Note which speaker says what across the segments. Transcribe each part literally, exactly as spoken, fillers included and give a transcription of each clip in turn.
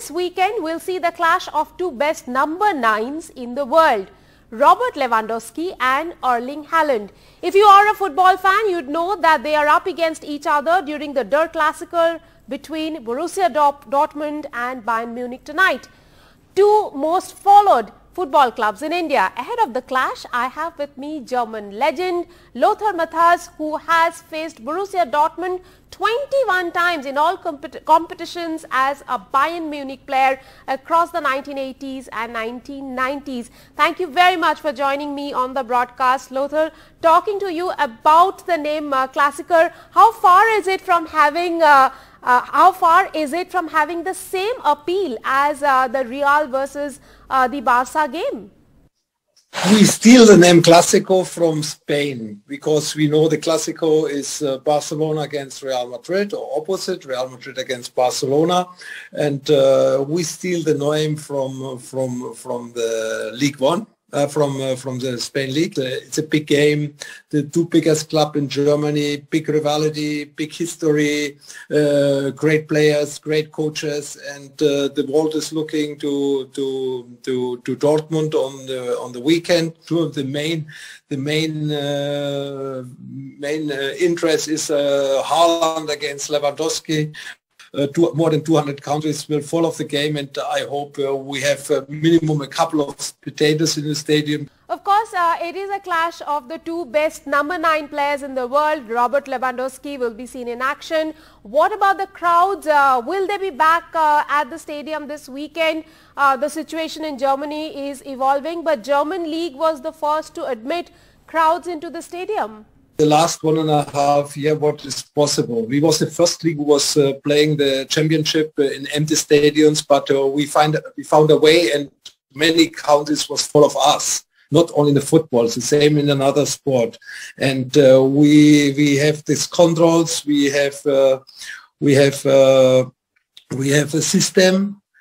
Speaker 1: this weekend we'll see the clash of two best number nines in the world, Robert Lewandowski and Erling Haaland. If you are a football fan, you'd know that they are up against each other during the Der Klassiker between Borussia Dortmund and Bayern Munich tonight. Two most followed football clubs in India. Ahead of the clash, I have with me German legend Lothar Matthäus, who has faced Borussia Dortmund twenty-one times in all compet competitions as a Bayern Munich player across the nineteen eighties and nineteen nineties. Thank you very much for joining me on the broadcast. Lothar, talking to you about the name uh, Klassiker, how far is it from having uh, Uh, how far is it from having the same appeal as uh, the Real versus uh, the Barca game?
Speaker 2: We steal the name Clásico from Spain because we know the Clásico is uh, Barcelona against Real Madrid, or opposite, Real Madrid against Barcelona, and uh, we steal the name from from from the League One. Uh, from uh, from the Spain League. Uh, it's a big game, the two biggest club in Germany, big rivalry, big history, uh, great players, great coaches, and uh, the world is looking to to to to Dortmund on the on the weekend. Two of the main the main uh, main uh, interest is uh, Haaland against Lewandowski. Uh, two, more than two hundred countries will follow the game, and I hope uh, we have uh, minimum a couple of spectators in the stadium.
Speaker 1: Of course, uh, it is a clash of the two best number nine players in the world. Robert Lewandowski will be seen in action. What about the crowds? Uh, will they be back uh, at the stadium this weekend? Uh, the situation in Germany is evolving, but German league was the first to admit crowds into the stadium.
Speaker 2: The last one and a half year, what is possible. We was the first league who was uh, playing the championship uh, in empty stadiums, but uh, we find we found a way, and many countries was full of us. Not only in the football, it's the same in another sport. And uh, we we have these controls. We have uh, we have uh, we have a system.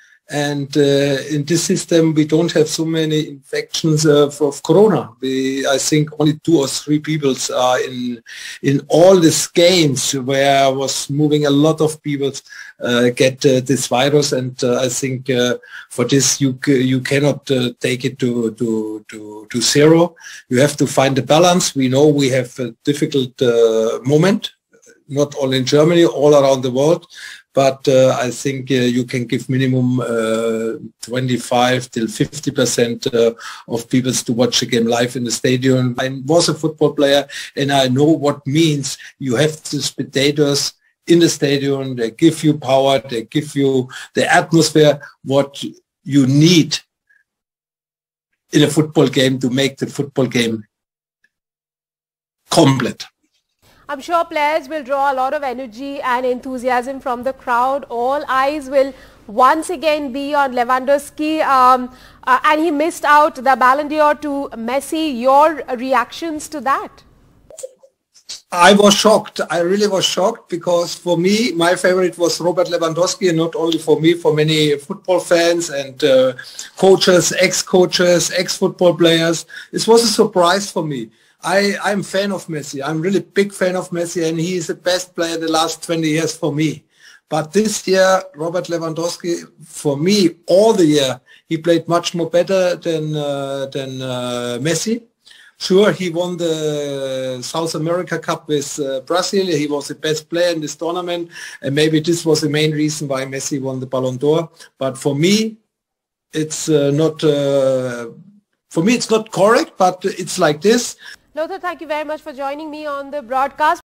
Speaker 2: And uh, in this system, we don't have so many infections uh, of corona. We, I think only two or three people are in in all these games where was moving. A lot of people uh, get uh, this virus, and uh, I think uh, for this you you cannot uh, take it to to to to zero. You have to find a balance. We know we have a difficult uh, moment, not only in Germany, all around the world. But uh, I think uh, you can give minimum uh, twenty-five till fifty percent uh, of people to watch a game live in the stadium. I was a football player, and I know what means. You have the spectators in the stadium. They give you power. They give you the atmosphere, what you need in a football game to make the football game complete.
Speaker 1: I'm sure players will draw a lot of energy and enthusiasm from the crowd. All eyes will once again be on Lewandowski, um, uh, and he missed out the Ballon d'Or to Messi. Your reactions to that?
Speaker 2: I was shocked. I really was shocked because for me, my favorite was Robert Lewandowski, and not only for me, for many football fans and uh, coaches, ex-coaches, ex-football players. It was a surprise for me. I, I'm a fan of Messi. I'm really big fan of Messi, and he is the best player the last twenty years for me. But this year, Robert Lewandowski, for me, all the year, he played much more better than, uh, than uh, Messi. Sure, he won the South America Cup with uh, Brazil. He was the best player in this tournament, and maybe this was the main reason why Messi won the Ballon d'Or. But for me, it's uh, not... Uh, for me, it's not correct, but it's like this.
Speaker 1: Lothar, thank you very much for joining me on the broadcast.